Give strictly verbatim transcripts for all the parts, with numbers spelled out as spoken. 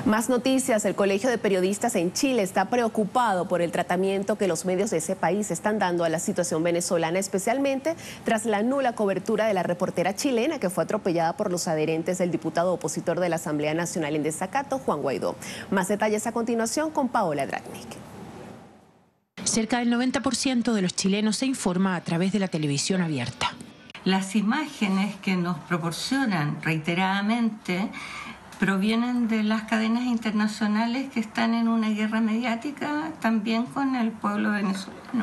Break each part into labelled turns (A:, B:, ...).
A: Más noticias. El Colegio de Periodistas en Chile está preocupado por el tratamiento que los medios de ese país están dando a la situación venezolana, especialmente tras la nula cobertura de la reportera chilena que fue atropellada por los adherentes del diputado opositor de la Asamblea Nacional en desacato, Juan Guaidó. Más detalles a continuación con Paola Dragnik.
B: Cerca del noventa por ciento de los chilenos se informa a través de la televisión abierta.
C: Las imágenes que nos proporcionan reiteradamente provienen de las cadenas internacionales que están en una guerra mediática también con el pueblo venezolano.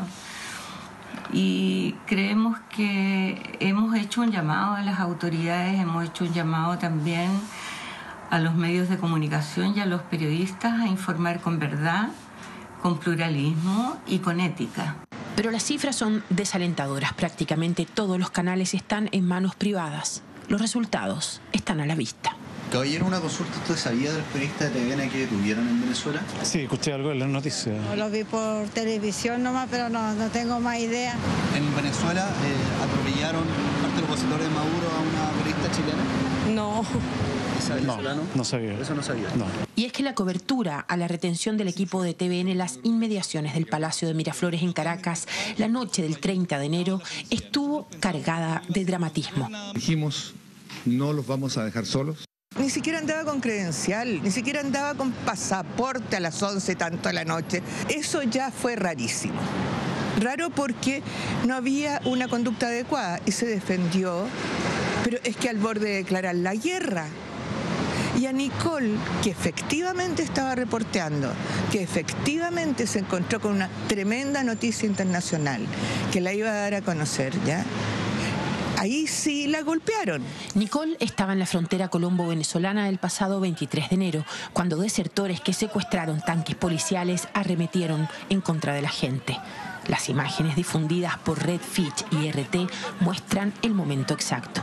C: Y creemos que hemos hecho un llamado a las autoridades, hemos hecho un llamado también a los medios de comunicación y a los periodistas a informar con verdad, con pluralismo y con ética.
B: Pero las cifras son desalentadoras. Prácticamente todos los canales están en manos privadas. Los resultados están a la vista.
D: Caballero, una consulta. ¿Usted sabía de los periodistas de T V N que detuvieron en Venezuela?
E: Sí, escuché algo en las noticias.
F: No, lo vi por televisión nomás, pero no, no tengo más idea.
D: ¿En Venezuela eh, atropellaron parte del opositor de Maduro a una periodista chilena?
F: No.
D: ¿Es venezolano?
E: No, no sabía.
D: Eso no sabía.
E: No.
B: Y es que la cobertura a la retención del equipo de T V N en las inmediaciones del Palacio de Miraflores en Caracas la noche del treinta de enero estuvo cargada de dramatismo.
G: Dijimos, no los vamos a dejar solos.
H: Ni siquiera andaba con credencial, ni siquiera andaba con pasaporte a las once tanto de la noche. Eso ya fue rarísimo. Raro porque no había una conducta adecuada y se defendió, pero es que al borde de declarar la guerra. Y a Nicole, que efectivamente estaba reporteando, que efectivamente se encontró con una tremenda noticia internacional, que la iba a dar a conocer, ¿ya? Ahí sí la golpearon.
B: Nicole estaba en la frontera colombo-venezolana el pasado veintitrés de enero, cuando desertores que secuestraron tanques policiales arremetieron en contra de la gente. Las imágenes difundidas por Red Fitch y R T muestran el momento exacto.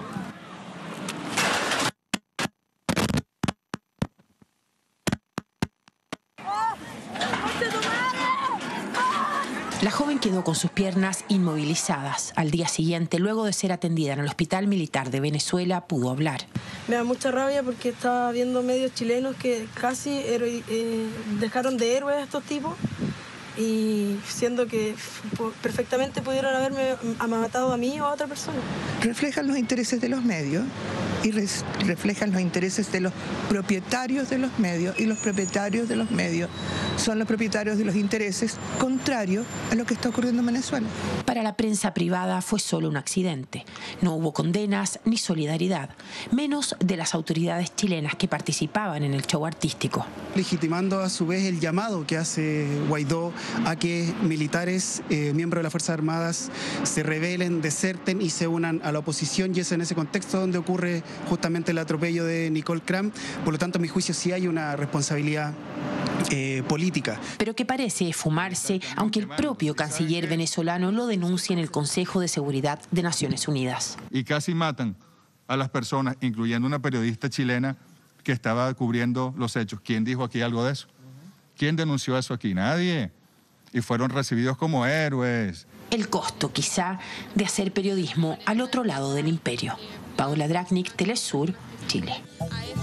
B: La joven quedó con sus piernas inmovilizadas. Al día siguiente, luego de ser atendida en el Hospital Militar de Venezuela, pudo hablar.
I: Me da mucha rabia porque estaba viendo medios chilenos que casi eh, dejaron de héroes a estos tipos, y siendo que perfectamente pudieron haberme matado a mí o a otra persona.
H: Reflejan los intereses de los medios y res, reflejan los intereses de los propietarios de los medios, y los propietarios de los medios son los propietarios de los intereses contrarios a lo que está ocurriendo en Venezuela.
B: Para la prensa privada fue solo un accidente. No hubo condenas ni solidaridad, menos de las autoridades chilenas que participaban en el show artístico.
J: Legitimando a su vez el llamado que hace Guaidó a que militares, eh, miembros de las Fuerzas Armadas, se rebelen, deserten y se unan a la oposición, y es en ese contexto donde ocurre justamente el atropello de Nicole Cram. Por lo tanto, a mi juicio sí hay una responsabilidad eh, política.
B: Pero que parece esfumarse, aunque el propio canciller venezolano lo denuncia en el Consejo de Seguridad de Naciones Unidas.
K: Y casi matan a las personas, incluyendo una periodista chilena que estaba cubriendo los hechos. ¿Quién dijo aquí algo de eso? ¿Quién denunció eso aquí? Nadie. Y fueron recibidos como héroes.
B: El costo, quizá, de hacer periodismo al otro lado del imperio. Paola Dragnik, Telesur, Chile.